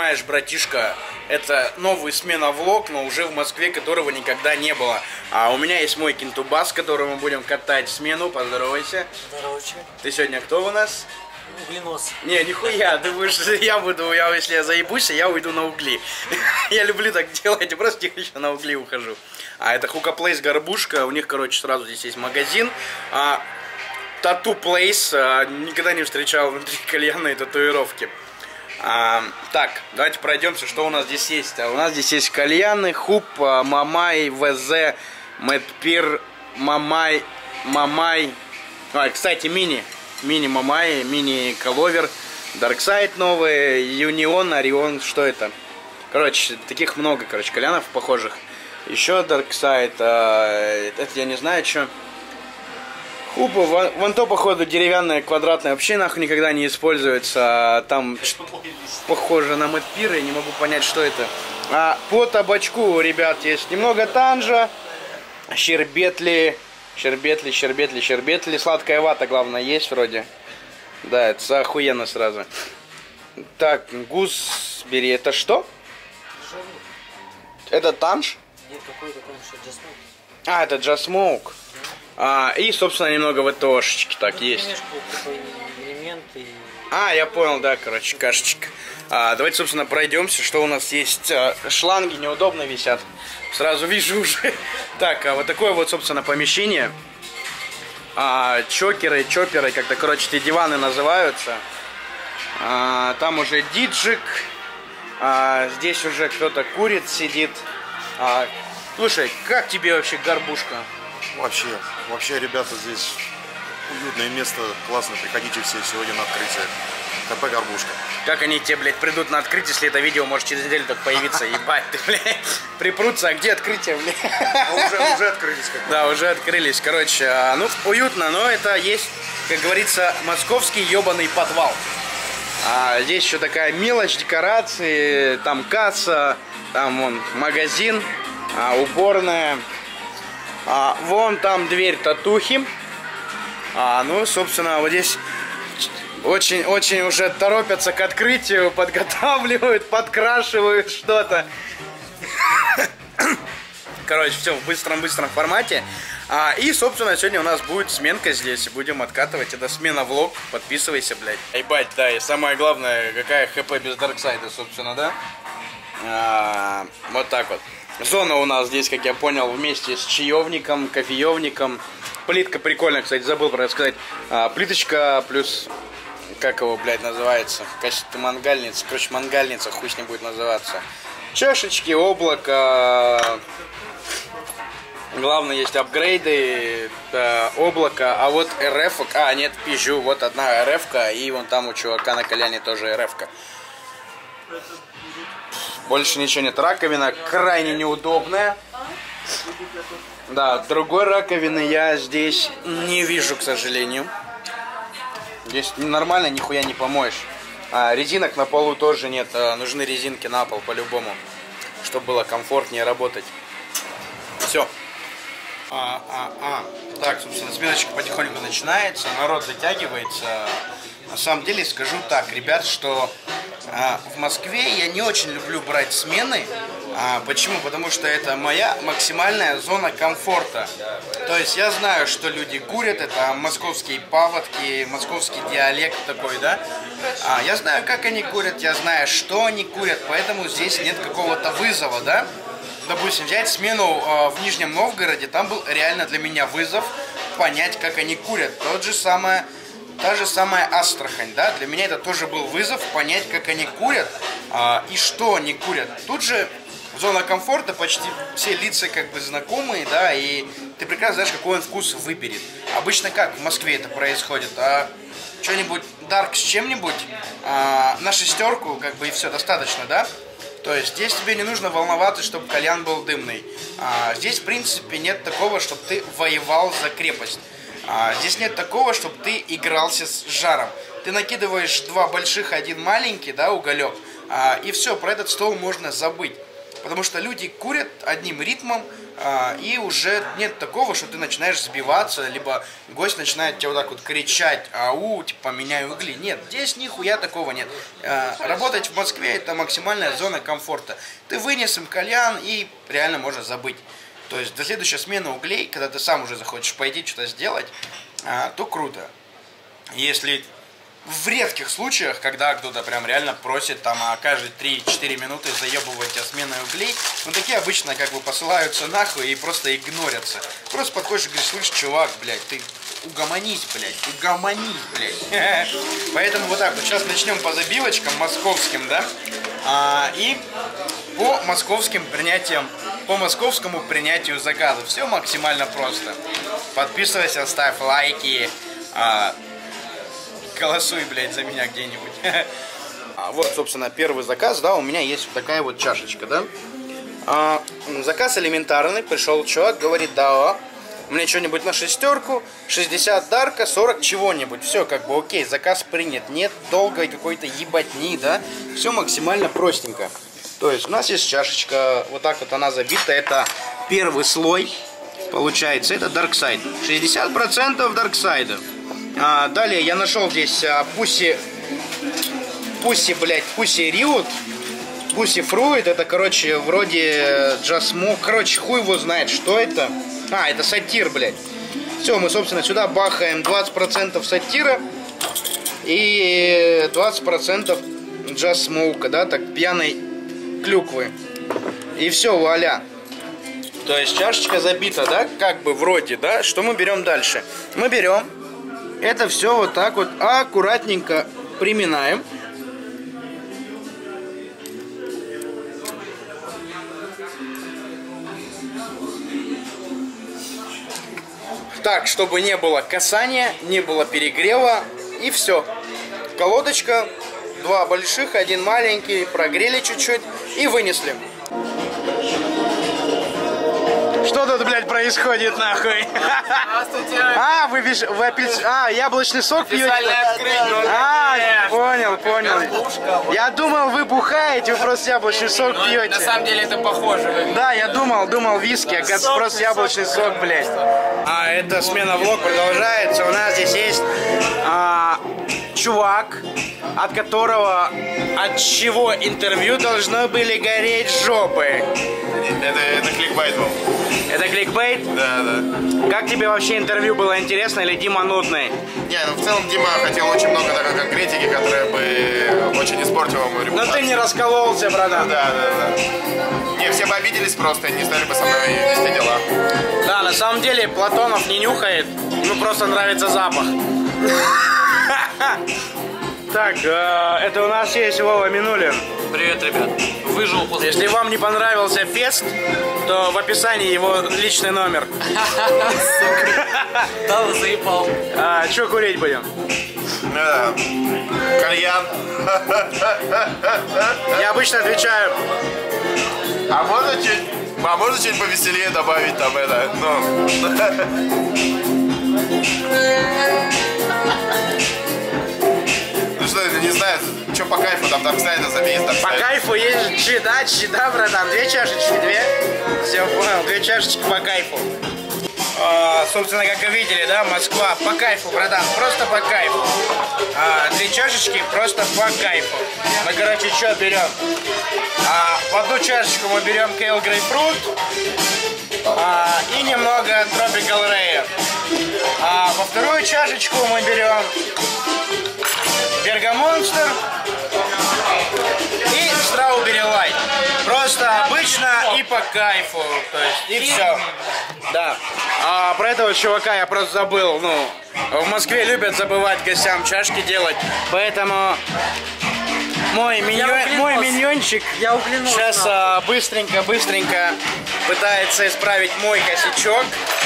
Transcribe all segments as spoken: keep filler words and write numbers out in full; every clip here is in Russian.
понимаешь, братишка, это новый смена-влог, но уже в Москве, которого никогда не было. А у меня есть мой кинтубас, который мы будем катать смену. Поздоровайся. Здоровочка. Ты сегодня кто у нас? Угленос. Не, нихуя, ты будешь, я буду, я, если я заебусь, я уйду на угли. Я люблю так делать, я просто тихо еще на угли ухожу. А это Hookah Place Горбушка, у них, короче, сразу здесь есть магазин. А, Tattoo Place, а, никогда не встречал внутри кальянной татуировки. А, так, давайте пройдемся, что у нас здесь есть. А у нас здесь есть кальяны, Хуп, а, Мамай, ВЗ, Мэтпир, Мамай, Мамай. А, кстати, мини. Мини Мамай, мини Коловер, Дарксайд новые, Юнион, Орион, что это? Короче, таких много, короче, кальянов похожих. Еще Дарксайд, а, это я не знаю, что. Хупа, вон, вон то, походу, деревянная, квадратная, вообще нахуй никогда не используется. Там похоже на Мэтпир, я не могу понять, что это. А по табачку, ребят, есть немного танжа, щербетли. Щербетли, щербетли, щербетли. Сладкая вата, главное, есть вроде. Да, это охуенно сразу. Так, гусбери, это что? Это танж? Нет, какой-то там что, Just Smoke. А, это Just Smoke. А, и, собственно, немного в ВТОшечки так ну, есть. Такой элемент и... А, я понял, да, короче, кашечка. А, давайте, собственно, пройдемся, что у нас есть. А, шланги неудобно висят. Сразу вижу уже. Так, а вот такое вот, собственно, помещение. А, чокеры, чоперы, как-то, короче, эти диваны называются. А, там уже диджик. А, здесь уже кто-то курит, сидит. А, слушай, как тебе вообще горбушка? Вообще, вообще, ребята, здесь уютное место, классно, приходите все сегодня на открытие. КП Горбушка. Как они тебе, блядь, придут на открытие, если это видео может через неделю так появиться? Ебать ты, блядь, припрутся, а где открытие, блядь? А уже, уже открылись как-то. Да, уже открылись, короче, ну, уютно, но это есть, как говорится, московский ебаный подвал. А здесь еще такая мелочь, декорации, там касса, там вон магазин, а, уборная. А, вон там дверь татухи. А, ну, собственно, вот здесь очень-очень уже торопятся к открытию, подготавливают, подкрашивают что-то. Короче, все в быстром-быстром формате. А, и, собственно, сегодня у нас будет сменка здесь. Будем откатывать. Это смена-влог. Подписывайся, блядь. Ебать, да, и самое главное, какая ХП без Дарксайда, собственно, да? А, вот так вот. Зона у нас здесь, как я понял, вместе с чаевником, кофеевником. Плитка прикольная, кстати, забыл про это сказать. А, плиточка плюс, как его, блядь, называется? Качество мангальница. Короче, мангальница, хуй с ней будет называться. Чашечки, облако. Главное, есть апгрейды, э, облако. А вот РФ, а, нет, пизжу, вот одна РФ-ка. И вон там у чувака на коляне тоже РФ-ка. Больше ничего нет. Раковина крайне неудобная. Да, другой раковины я здесь не вижу, к сожалению. Здесь нормально, нихуя не помоешь. А, резинок на полу тоже нет. А, нужны резинки на пол по-любому, чтобы было комфортнее работать. Все. А, а, а. Так, собственно, сменочка потихоньку начинается. Народ затягивается. На самом деле скажу так, ребят, что а, в Москве я не очень люблю брать смены. А, почему? Потому что это моя максимальная зона комфорта. То есть я знаю, что люди курят, это московские паводки, московский диалект такой, да. А, я знаю, как они курят, я знаю, что они курят, поэтому здесь нет какого-то вызова, да. Допустим, взять смену э, в Нижнем Новгороде, там был реально для меня вызов понять, как они курят. Тот же самое... Та же самая Астрахань, да, для меня это тоже был вызов понять, как они курят а, и что они курят. Тут же зона комфорта, почти все лица как бы знакомые, да, и ты прекрасно знаешь, какой он вкус выберет. Обычно как в Москве это происходит, а что-нибудь дарк с чем-нибудь а, на шестерку, как бы и все, достаточно, да. То есть здесь тебе не нужно волноваться, чтобы кальян был дымный. А, здесь в принципе нет такого, чтобы ты воевал за крепость. А, здесь нет такого, чтобы ты игрался с жаром. Ты накидываешь два больших, один маленький, да, уголек, а, и все, про этот стол можно забыть. Потому что люди курят одним ритмом, а, и уже нет такого, что ты начинаешь сбиваться, либо гость начинает тебе вот так вот кричать: ау, типа, меняю угли. Нет, здесь нихуя такого нет. А, работать в Москве — это максимальная зона комфорта. Ты вынес им кальян и реально можно забыть. То есть до следующей смены углей, когда ты сам уже захочешь пойти что-то сделать, а, то круто. Если в редких случаях, когда кто-то прям реально просит там а каждые три-четыре минуты заебывать тебя сменой углей, ну такие обычно как бы посылаются нахуй и просто игнорятся. Просто подходишь и говоришь: слышь, чувак, блядь, ты угомонись, блядь, угомонись, блядь. Поэтому вот так вот, сейчас начнем по забивочкам московским, да, а, и по московским принятиям, по московскому принятию заказа. Все максимально просто. Подписывайся, ставь лайки, а, голосуй, блядь, за меня где-нибудь. А вот, собственно, первый заказ, да, у меня есть вот такая вот чашечка, да. А, заказ элементарный, пришел чувак, говорит: да, мне что-нибудь на шестерку, шестьдесят дарка, сорок чего-нибудь. Все, как бы окей, заказ принят, нет долгой какой-то ебатни, да. Все максимально простенько. То есть у нас есть чашечка, вот так вот она забита, это первый слой, получается, это Dark Side, шестьдесят процентов Dark Side. А, далее я нашел здесь а, Pussy, Pussy, блядь, Pussy Riot, Pussy Fruit, это, короче, вроде Just Smoke, короче, хуй его знает, что это. А, это сатир, блядь. Все, мы, собственно, сюда бахаем двадцать процентов сатира и двадцать процентов Just Smoke, да, так, пьяной клюквы. И все, вуаля. То есть чашечка забита, да, как бы вроде, да. Что мы берем дальше? Мы берем это все вот так вот аккуратненько приминаем. Так, чтобы не было касания, не было перегрева, и все. Колодочка, два больших, один маленький, прогрели чуть-чуть и вынесли. Что тут, блядь, происходит, нахуй? Здравствуйте. А, вы, виш... вы апельс... А, яблочный сок пьете? А, понял, понял. Я думал, вы бухаете, вы просто яблочный сок Но пьете. на самом деле это похоже. Да, я думал, думал виски, а оказывается просто яблочный сок, блядь. А, эта смена влог продолжается. У нас здесь есть а, чувак, от которого, от чего интервью должны были гореть жопы. Это, это кликбайт был. Это кликбейт? Да, да. Как тебе вообще интервью, было интересно или Дима нудный? Не, ну в целом Дима хотел очень много такой конкретики, которая бы очень испортила мою репутацию. Но ты не раскололся, братан. Да, да, да. Не, все бы обиделись просто и не стали бы со мной вести дела. Да, на самом деле Платонов не нюхает, ему просто нравится запах. Так, это у нас есть Вова Минулин. Привет, ребят. Выжил после... Если вам не понравился фест, то в описании его личный номер. Да, заебал. А, что курить будем? Да. Кальян. Я обычно отвечаю: А можно чуть, а можно чуть повеселее добавить там это, ну. Ну что, это не знаю, что по кайфу, там Dark Side забей, Dark Side. по кайфу есть чита, чита, братан. Две чашечки, две. Все, понял, две чашечки по кайфу. А, собственно, как вы видели, да, Москва по кайфу, братан, просто по кайфу. А, две чашечки просто по кайфу. Мы, короче, что берем? А, в одну чашечку мы берем Kale Grapefruit а, и немного Tropical Rare. А во вторую чашечку мы берем Bergamonster и Strawberry Light. Просто обычно и по кайфу. То есть, и все. Да. А про этого чувака я просто забыл. Ну, в Москве любят забывать гостям чашки делать. Поэтому мой, миньон, мой миньончик Я углянул. сейчас быстренько-быстренько пытается исправить мой косячок.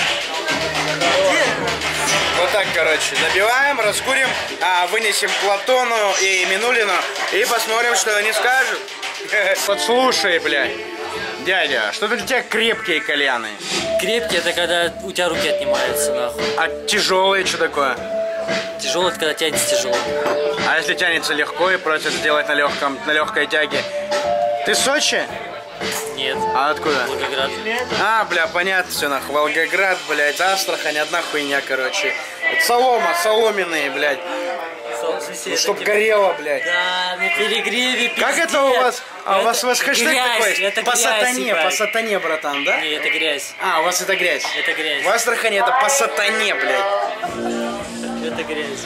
Вот так, короче, забиваем, раскурим, а, вынесем Платону и Минулину и посмотрим, что они скажут. Подслушай, блядь. Дядя, что для тебя крепкие кальяны? Крепкий — это когда у тебя руки отнимаются, нахуй. А тяжелые что такое? Тяжелый — это когда тянется тяжело. А если тянется легко и просят сделать на легком, на легкой тяге? Ты в Сочи? Нет. А откуда? Волгоград. А, бля, понятно все, нахуй. Волгоград, блядь, Астрахань, одна хуйня, короче. Это солома, соломенные, блядь. Ну, чтоб горело, блядь. Да, на перегреве, пиздец. Как это у вас? А у вас, у вас хэштег грязь, такой? это По грязь, сатане, ебать. по сатане, братан, да? Не, это грязь. А, у вас это грязь. Это грязь. В Астрахани это по сатане, блядь. Это грязь.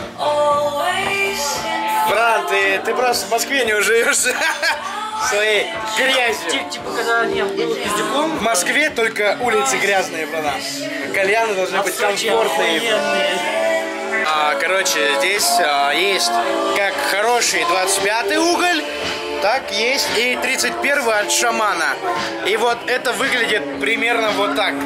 Брат, ты, ты просто в Москве не уживешься своей грязью. Типа, типа, когда не был пиздюком, В Москве только улицы грязные, братан. Кальяны должны быть комфортные. А, короче, здесь а, есть как хороший двадцать пятый уголь, так есть и тридцать первый от шамана. И вот это выглядит примерно вот так.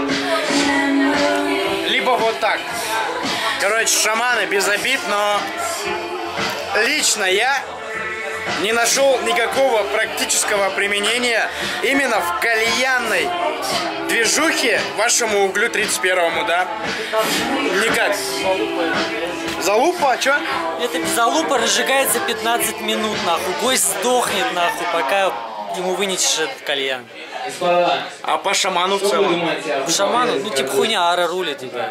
Либо вот так. Короче, шаманы без обид, но лично я не нашел никакого практического применения именно в кальянной движухе вашему углю тридцать первому, да? Никак. Залупа, а чё? эта залупа разжигается пятнадцать минут, нахуй. Гость сдохнет, нахуй, пока ему вынесешь этот кальян. А по шаману в целом? Шаману, ну типа хуйня, ара рулит, типа.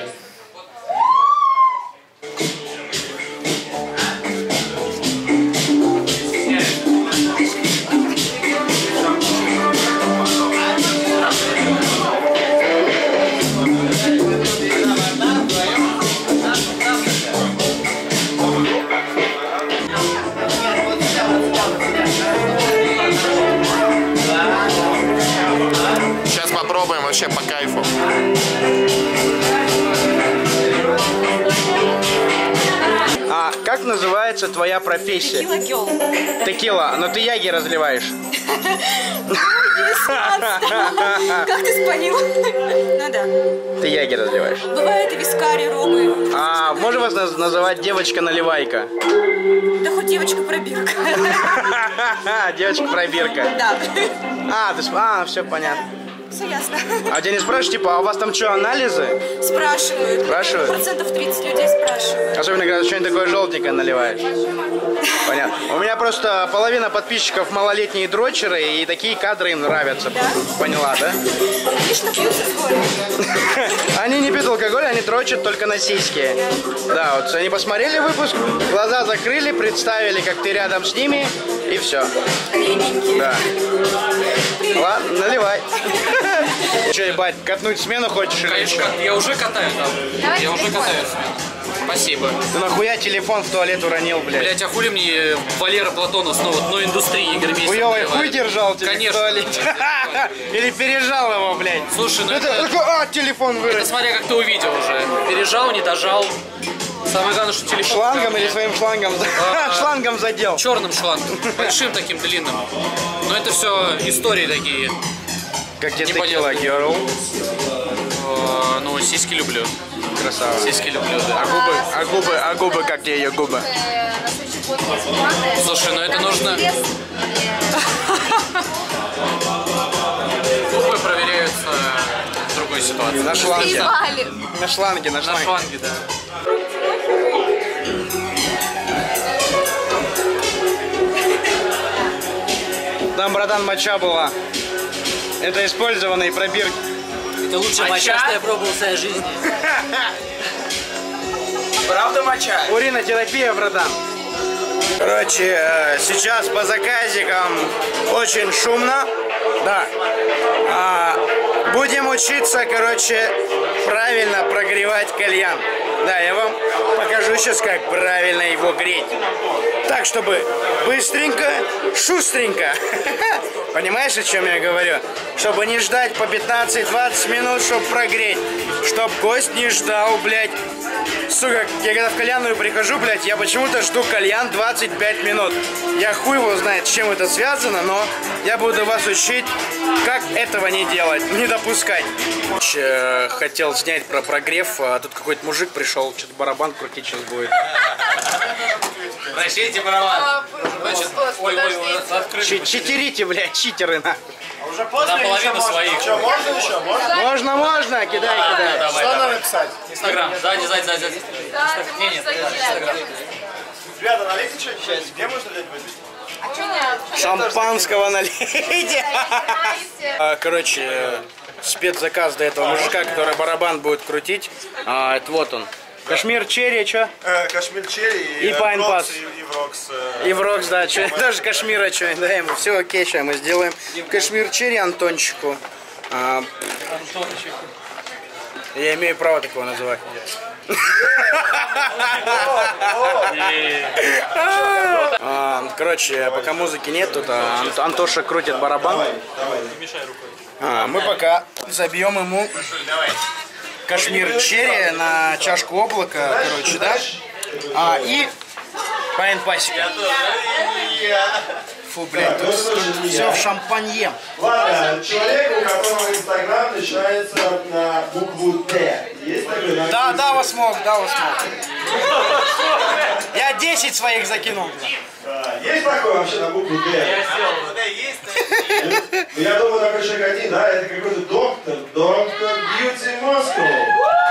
Сейчас попробуем вообще по кайфу. А как называется твоя профессия? Текила гёл. Текила, но ты яги разливаешь. Как ты спалил? Ну да. Ты яги разливаешь. Бывает и вискари, робы. А можно вас наз- называть девочка-наливайка? Да хоть девочка-пробирка. Девочка-пробирка. Да. А, ты... сп- А, все понятно. Все ясно. А тебя не спрашивают, типа, а у вас там что, анализы? Спрашивают. Спрашивают? Процентов тридцать людей спрашивают. Особенно, когда что-нибудь такое желтенькое наливаешь. Понятно. У меня просто половина подписчиков малолетние дрочеры, и такие кадры им нравятся. Да? Поняла, да? Отлично пьются с горем. Они не пьют алкоголь, они дрочат только на сиськи. Да, вот они посмотрели выпуск, глаза закрыли, представили, как ты рядом с ними, и все. Лененькие. Да. Ладно, наливай. Че, ебать, катнуть смену хочешь или Конечно, что? я уже катаю там. Я уже катаю смену. Спасибо. Ты нахуя телефон в туалет уронил, блядь? Блять, а хули мне Валера Платонов снова дно индустрии Игорь Месяц Хуёвый наливает? хуй держал тебе Конечно. в туалете? Или пережал его, блядь? Слушай, ну это... это- такой, а, телефон Это вырос. смотря как ты увидел уже. Пережал, не дожал. Самое главное, что телефон... Шлангом или своим шлангом? А, Шлангом задел. черным шлангом, большим таким длинным. Но это все истории такие. Как тебе Непонятно. текила, герл? Э, Ну, сиськи люблю. Красава. Сиськи люблю, да. А губы, а губы, а губы, как тебе ее губы? Слушай, ну это нужно... Губы проверяются в другой ситуации. На шланге. Заебали. На шланге, на На шланге. шланге, да. Там, братан, моча была. Это использованные пробирки. Это лучшая моча, что я пробовал в своей жизни. Правда моча? Уринотерапия, братан. Короче, э, сейчас по заказикам очень шумно. Да. А, будем учиться, короче, правильно прогревать кальян. Да, я вам покажу сейчас, как правильно его греть. Так, чтобы быстренько, шустренько. Понимаешь, о чем я говорю? Чтобы не ждать по пятнадцать-двадцать минут, чтобы прогреть. Чтоб гость не ждал, блядь. Сука, я когда в кальянную прихожу, блядь, я почему-то жду кальян двадцать пять минут. Я хуй его знает, с чем это связано, но я буду вас учить, как этого не делать, не допускать. Ч, хотел снять про прогрев, а тут какой-то мужик пришел, что-то барабан крутить сейчас будет. Прощайте, барабан. Значит, ой, ой, ой, открыли. Чи- Читерите, блядь, читеры, на. Наполовину своих. Можно еще? Можно? Можно, можно, кидай, кидай. Давай, Что давай. надо писать? Инстаграм, сзади, сзади, сзади. сзади. Не, нет, Инстаграм. Ребята, налейте что-нибудь? Где можно взять возьмите? Шампанского налейте. Короче, спецзаказ до этого мужика, который барабан будет крутить. А, это вот он. Кашмир черри, что? Э, Кашмир черри и, и Пайн Пас. И, и Врокс. Э, и Врокс, да. Чё, даже Кашмира что да, ему. Все окей, сейчас мы сделаем. Кашмир черри Антончику. А, я имею право такого называть. Короче, пока музыки нет, тут Антоша крутит барабан. А, мы пока забьем ему Кашмир черри на чашку облака, короче, да? А, и Пайн Пасика. Фу, блядь, тут, тут все в шампанье. Ладно, человек, у которого Инстаграм начинается на букву Т. Есть такой? Да, да, вас мог, да, вас мог. Я десять своих закинул. Да, есть такой вообще на букву Т? Я сделал. Да, есть. Я думаю, такой человек один, да, это какой-то доктор. Доктор Бьюти Москва.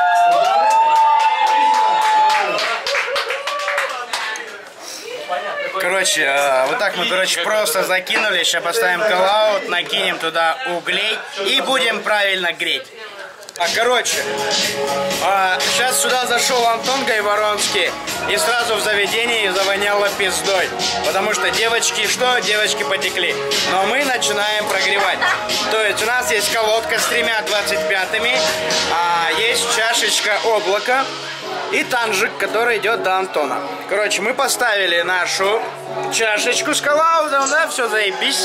Короче, вот так мы, короче, просто закинули. Сейчас поставим коллаут, накинем туда углей и будем правильно греть. А, короче, а, сейчас сюда зашел Антон Гайворонский и сразу в заведении завоняло пиздой. Потому что девочки, что? Девочки потекли. Но мы начинаем прогревать. То есть у нас есть колодка с тремя двадцать пятыми, а есть чашечка облака и танжик, который идет до Антона. Короче, мы поставили нашу чашечку с коллаудом, да, все заебись.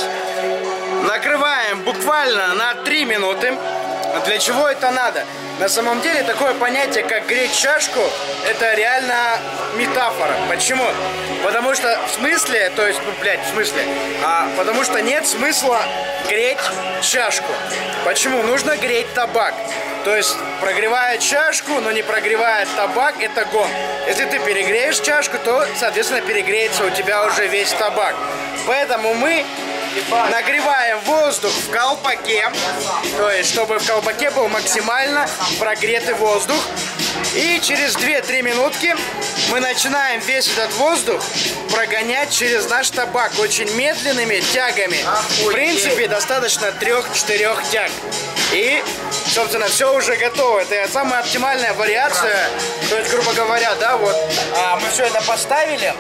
Накрываем буквально на три минуты. Для чего это надо? На самом деле такое понятие, как греть чашку, это реально метафора. Почему? Потому что в смысле, то есть, ну, блядь, в смысле, а, потому что нет смысла греть чашку. Почему? Нужно греть табак. То есть, прогревая чашку, но не прогревая табак, это гон. Если ты перегреешь чашку, то, соответственно, перегреется у тебя уже весь табак. Поэтому мы нагреваем воздух в колпаке, то есть чтобы в колпаке был максимально прогретый воздух. И через две-три минутки мы начинаем весь этот воздух прогонять через наш табак очень медленными тягами. В принципе, достаточно трех-четырех тяг. И, собственно, все уже готово. Это самая оптимальная вариация. То есть, грубо говоря, да, вот а, мы все это поставили.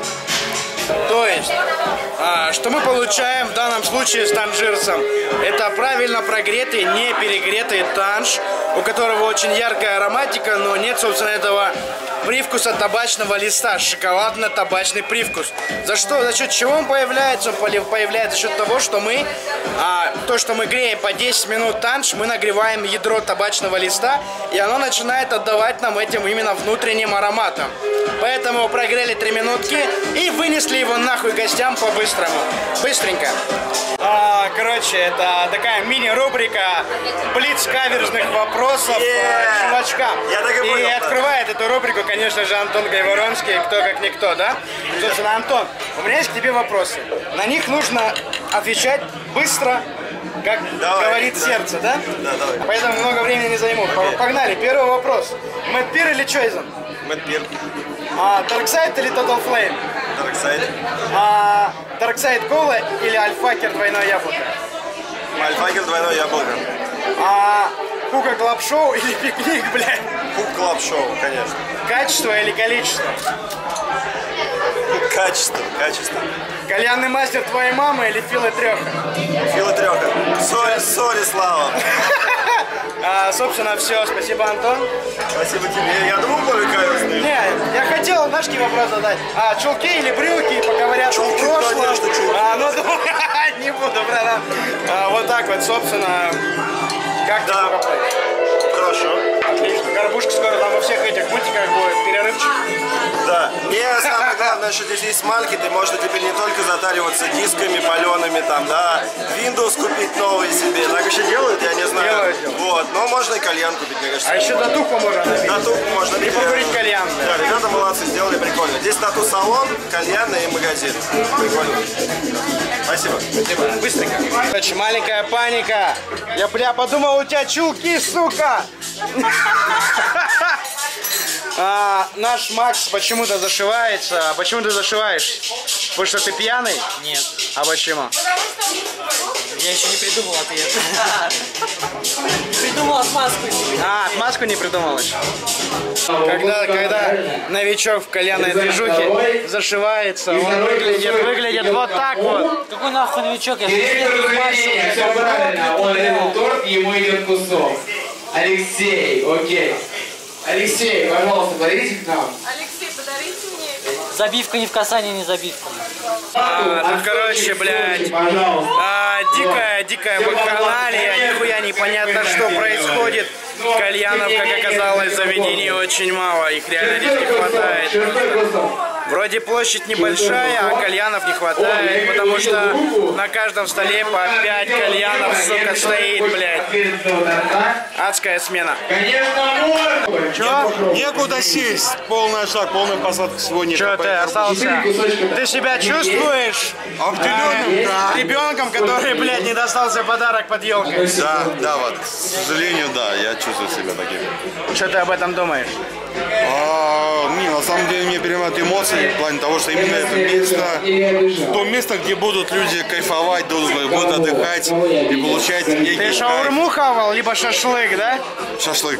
То есть, а, что мы получаем в данном случае с танжирцем? Это правильно прогретый, не перегретый танж, у которого очень яркая ароматика, но нет, собственно, этого привкуса табачного листа, шоколадно-табачный привкус. За что, за счет чего он появляется? Он появляется за счет того, что мы, а, то, что мы греем по десять минут танж, мы нагреваем ядро табачного листа, и оно начинает отдавать нам этим именно внутренним ароматом. Поэтому прогрели три минутки и вынесли его нахуй гостям по-быстрому. Быстренько. А, короче, это такая мини-рубрика блиц каверзных вопросов yeah. чувачкам. Я так и и понял, открывает эту рубрику, конечно же, Антон Гайворонский, кто как никто, да? Собственно, Антон, у меня есть к тебе вопросы. На них нужно отвечать быстро, как давай, говорит да. сердце, да? Да, давай. Поэтому много времени не займут. Okay. Погнали, первый вопрос. Мэтт Пир или Чойзен? Мэтт Пир. А, Darkside или Total Flame? Darkside. А, Darkside Кола или Альфакер двойное яблоко? Альфакер двойное яблоко. А, Хука Клаб Шоу или Пикник, блядь? Хук Клаб Шоу, конечно. Качество или количество? Качество, качество. Кальянный мастер твоей мамы или Фила Треха? Фила Треха. Сори, сори, Слава. А, собственно, все. Спасибо, Антон. Спасибо тебе. Я думал, более каверзный. Не, я хотел, знаешь, какие вопрос задать? А, чулки или брюки, поговорят чулки, в прошлом. конечно, чулки. А, ну, думаю, не буду, братан. А, вот так вот, собственно, как да. Хорошо. Отлично. Горбушка скоро там во всех этих мультиках будет, перерывчик. Да. И самое главное, что здесь есть маркеты, можно теперь не только затариваться дисками палеными, там, да, Windows купить новый себе. Так еще делают, я не знаю. Делают, делают. Вот, но можно и кальян купить, мне кажется. А еще татуху можно набить. Татуху можно набить. И покурить кальян. Да, ребята молодцы, сделали прикольно. Здесь тату-салон, кальянный и магазин. Прикольно. Спасибо. Спасибо. Быстренько. Короче, маленькая паника. Я, бля, подумал, у тебя чулки, сука. А, наш Макс почему-то зашивается. А почему ты зашиваешь? Потому что ты пьяный? Нет. А почему? Я еще не придумал ответ. Придумал отмазку себе. А, отмазку не придумал еще? Когда, когда новичок в кальянной движухе зашивается, он выглядит, выглядит вот так вот. Какой нахуй новичок? Я Все правильно, он резал торт, ему идет кусок. Алексей, окей. Алексей, пожалуйста, подойдите к нам. Алексей, подарите мне. Забивка не в касании, не забивка. А, тут, короче, блядь, а, дикая, дикая вакханалия, нихуя непонятно, что происходит. Кальянов, как оказалось, заведений очень мало, их реально здесь не хватает. Вроде площадь небольшая, а кальянов не хватает, потому что на каждом столе по пять кальянов, сука, стоит, блядь. Адская смена. Чё? Некуда сесть. Полный шаг, полная посадка сегодня. Чё ты остался? Ты себя чувствуешь Обделенным? э, ребенком, который, блядь, не достался подарок под елкой? Да, да, вот. К сожалению, да, я чувствую себя таким. Что ты об этом думаешь? А, не, на самом деле мне перенимают эмоции в плане того, что именно это место, то место, где будут люди кайфовать, будут, будут отдыхать и получать некий Ты шаурму хавал, либо шашлык, да? шашлык.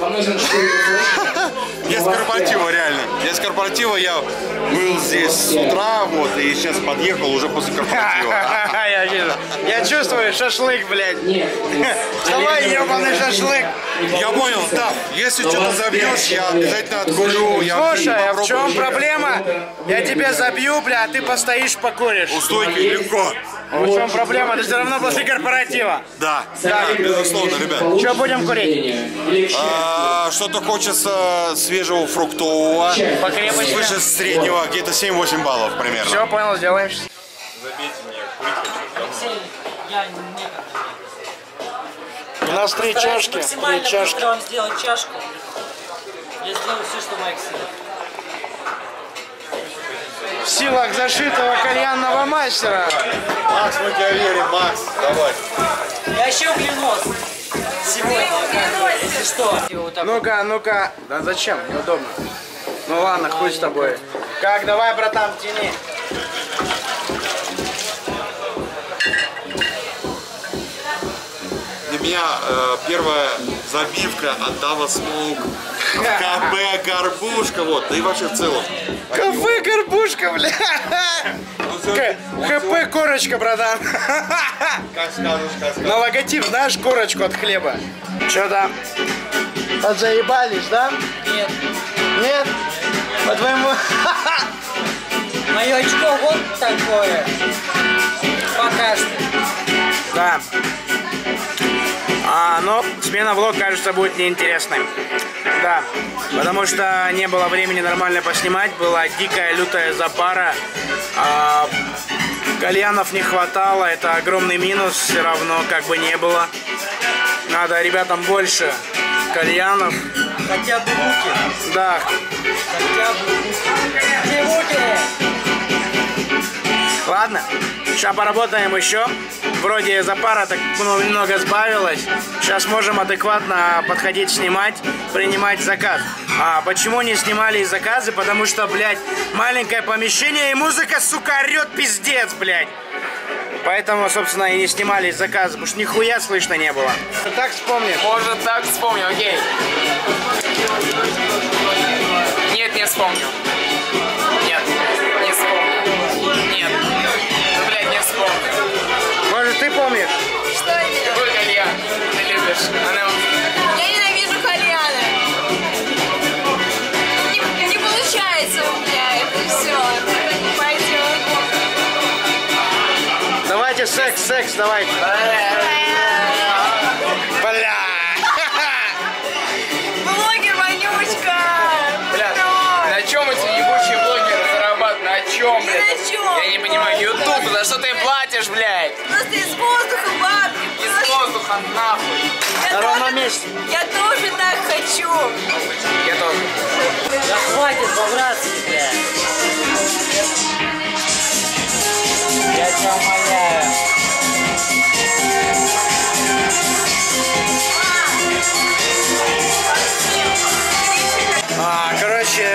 Я с корпоратива, реально. Я с корпоратива, я был здесь с утра, вот, и сейчас подъехал уже после корпоратива. Я вижу. Я чувствую шашлык, блядь. Давай, ебаный шашлык. Я понял, да. Если что-то забьешь, я обязательно откурю. Я Слушай, а в попробую чем еще. проблема? Я тебя забью, бля, а ты постоишь, покуришь. У стойки легко. А в чем проблема? Ты все равно после корпоратива. Да, да, безусловно, ребят. Что будем курить? А, что-то хочется свежего фруктового. Покрепоче. Выше среднего, где-то семь-восемь баллов примерно. Все, понял, сделаем. Алексей, я некогда. У нас три чашки. Три Максимально чашки. быстро вам сделать чашку. Я сделаю все, что Майк сидит. В силах зашитого кальянного мастера. Макс, мы тебя верим, Макс, давай. Я еще клянусь. Сегодня, если что. Вот так. Ну-ка, ну-ка. Да зачем? Неудобно. Ну ладно, хуй с тобой. Как, давай, братан, тяни. Для меня э, первая забивка от Дава Смоук. КБ Горбушка, вот, да и вообще в целом. Кафе горбушка, бля. К- ХП корочка, братан. Как скажешь, как скажешь. На логотип, знаешь, корочку от хлеба. Че там? Подзаебались, да? Нет. Нет? По-твоему? Мое очко вот такое. Пока что. Да. А, но смена влог, кажется, будет неинтересной. Да, потому что не было времени нормально поснимать, была дикая, лютая запара. А, кальянов не хватало, это огромный минус, все равно как бы не было. Надо ребятам больше кальянов. Хотя бы руки. Да. Хотя бы руки. Где руки? Ладно, сейчас поработаем еще. Вроде запара так ну, немного сбавилась. Сейчас можем адекватно подходить снимать, принимать заказ. А почему не снимали заказы? Потому что, блядь, маленькое помещение и музыка, сука, орет пиздец, блядь. Поэтому, собственно, и не снимали заказы, потому что нихуя слышно не было. Так вспомнишь? Может, так вспомню, окей. Нет, не вспомню. Нет, не вспомню. Нет. Ну, блядь, не вспомню. Может, ты помнишь? Что именно? Какой кальян ты любишь? Она... Я ненавижу кальяны. Не, не получается у меня это все. Пойдет. Давайте секс, секс, давайте. Бля. Блогер вонючка. Бля, на чем эти ебучие блогеры зарабатывают? На чем, Ни блядь? на чем. Я не понимаю, Ютуб, за что ты им платишь, блядь? Просто из воздуха бабки. Из воздуха нахуй. Я На ровном тоже- месте. Я тоже так хочу. Я тоже. Да хватит забраться, бля. Я тебя умоляю. А, короче,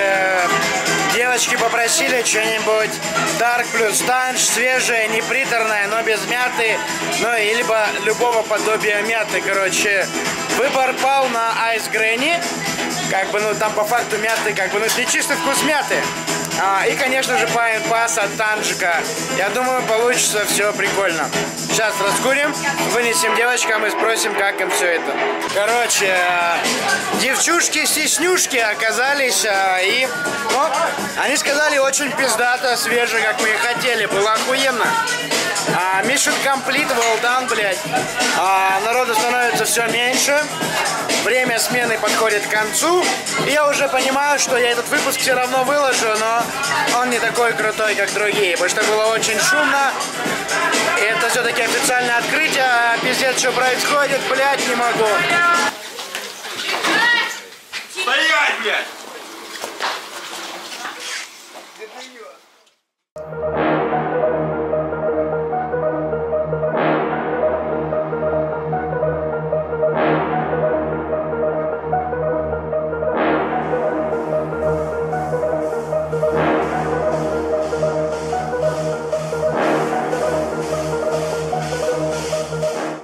попросили что-нибудь Dark плюс Tange, свежее, неприторное, но без мяты, ну и либо любого подобия мяты, короче. Выбор пал на Ice Granny, как бы, ну там по факту мяты, как бы, ну это не чистый вкус мяты. А, и, конечно же, Pine Pass от Танжика. Я думаю, получится все прикольно. Сейчас раскурим, вынесем девочкам и спросим, как им все это. Короче, девчушки-стеснюшки оказались, и ну, они сказали очень пиздато, свеже, как мы и хотели. Было охуенно. А, Mission Complete, well done, блядь. А, народу становится все меньше. Время смены подходит к концу. И я уже понимаю, что я этот выпуск все равно выложу, но он не такой крутой, как другие. Потому что было очень шумно. И это все-таки официальное открытие. А пиздец, что происходит, блядь, не могу. Стоять, блядь!